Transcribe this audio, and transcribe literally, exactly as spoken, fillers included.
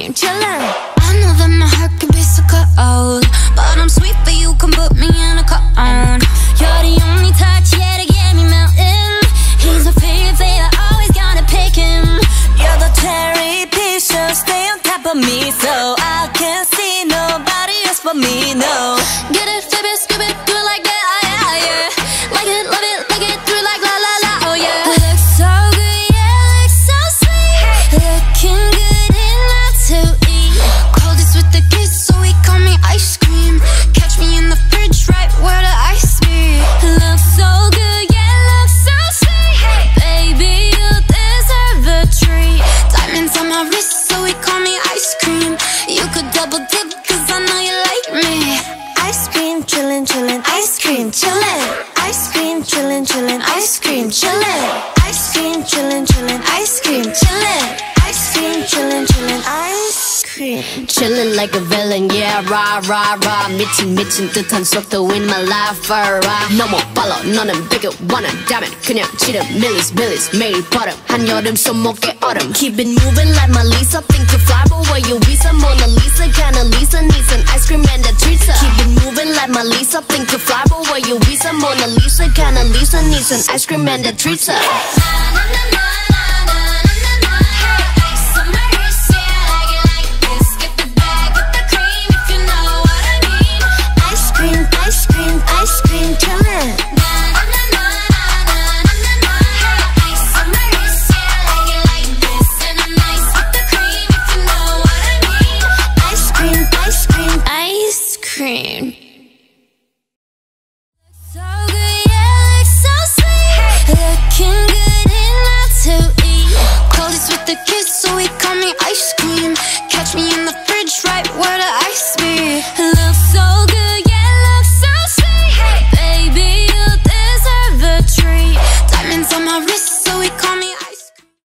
cream, chillin'. I know that my heart can be so cold, but I'm sweet, but you can put me in a cone. You're the only touch, yeah, to get me melting. He's my favorite flavor, always gotta pick him. You're the cherry piece, so stay on top of me, so I can't see nobody else but me, no. Get it, flip it, scoop it, do it like that, yeah, yeah. Like it, love it, like it, through like la la la, oh yeah. Looks so good, yeah, looks so sweet. Looking good enough to eat. Coldest with the kiss, so he call me ice cream. Catch me in the fridge, right where the ice be. Looks so good, yeah, looks so sweet. Baby, you deserve a treat. Diamonds on my wrist, so he call me ice cream. You could double dip, cause I know you like me. Ice cream, chillin', chillin', ice cream, chillin'. Ice cream, chillin', chillin', ice cream, chillin'. Ice cream, chillin', chillin', ice cream, chillin'. Ice cream, chillin', chillin', ice cream. Chillin' like a villain, yeah, rah, rah, rah. 미친, 미친 듯한 속도 in my life, rah. 너무 빨라, 너는 bigger, 원한다면 그냥 지름, millies, millies. 매일 버릇, 한여름 손목에 얼음. Keep it moving like my Lisa. Think to fly, but where you visa? Mona Lisa, kinda Lisa needs an ice cream and a treat. Keep it moving like my Lisa. Think to fly, but where you visa? Mona Lisa, kinda Lisa needs an ice cream and a treat.